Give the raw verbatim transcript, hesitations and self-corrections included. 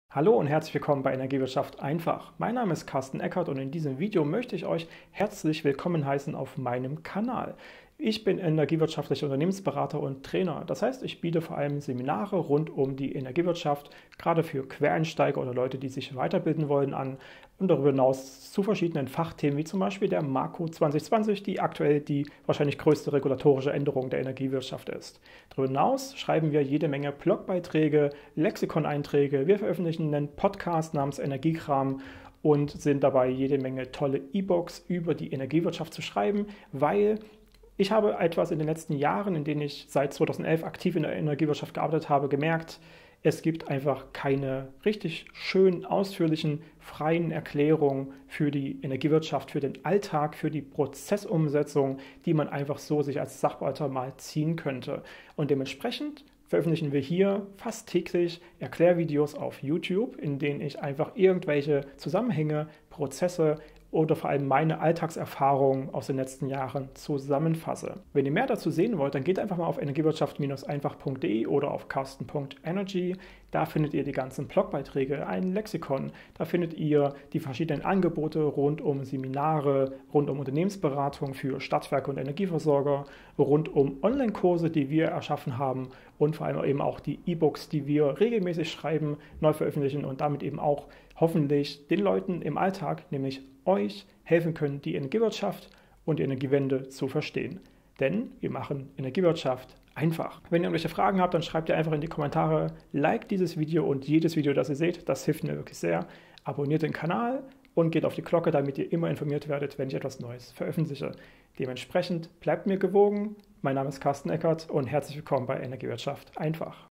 Hallo und herzlich willkommen bei Energiewirtschaft einfach. Mein Name ist Carsten Eckert und in diesem Video möchte ich euch herzlich willkommen heißen auf meinem Kanal. Ich bin energiewirtschaftlicher Unternehmensberater und Trainer. Das heißt, ich biete vor allem Seminare rund um die Energiewirtschaft, gerade für Quereinsteiger oder Leute, die sich weiterbilden wollen, an und darüber hinaus zu verschiedenen Fachthemen, wie zum Beispiel der Marco zwanzig zwanzig, die aktuell die wahrscheinlich größte regulatorische Änderung der Energiewirtschaft ist. Darüber hinaus schreiben wir jede Menge Blogbeiträge, Lexikoneinträge, wir veröffentlichen einen Podcast namens Energiekram und sind dabei, jede Menge tolle E-Books über die Energiewirtschaft zu schreiben, weil ich habe etwas in den letzten Jahren, in denen ich seit zweitausendelf aktiv in der Energiewirtschaft gearbeitet habe, gemerkt, es gibt einfach keine richtig schönen, ausführlichen, freien Erklärungen für die Energiewirtschaft, für den Alltag, für die Prozessumsetzung, die man einfach so sich als Sachwalter mal ziehen könnte. Und dementsprechend veröffentlichen wir hier fast täglich Erklärvideos auf YouTube, in denen ich einfach irgendwelche Zusammenhänge, Prozesse oder vor allem meine Alltagserfahrungen aus den letzten Jahren zusammenfasse. Wenn ihr mehr dazu sehen wollt, dann geht einfach mal auf energiewirtschaft einfach punkt de oder auf carsten punkt energy. Da findet ihr die ganzen Blogbeiträge, ein Lexikon. Da findet ihr die verschiedenen Angebote rund um Seminare, rund um Unternehmensberatung für Stadtwerke und Energieversorger, rund um Online-Kurse, die wir erschaffen haben und vor allem eben auch die E-Books, die wir regelmäßig schreiben, neu veröffentlichen und damit eben auch hoffentlich den Leuten im Alltag, nämlich euch, helfen können, die Energiewirtschaft und die Energiewende zu verstehen. Denn wir machen Energiewirtschaft einfach. Wenn ihr irgendwelche Fragen habt, dann schreibt ihr einfach in die Kommentare, liked dieses Video und jedes Video, das ihr seht, das hilft mir wirklich sehr. Abonniert den Kanal und geht auf die Glocke, damit ihr immer informiert werdet, wenn ich etwas Neues veröffentliche. Dementsprechend bleibt mir gewogen. Mein Name ist Carsten Eckert und herzlich willkommen bei Energiewirtschaft einfach.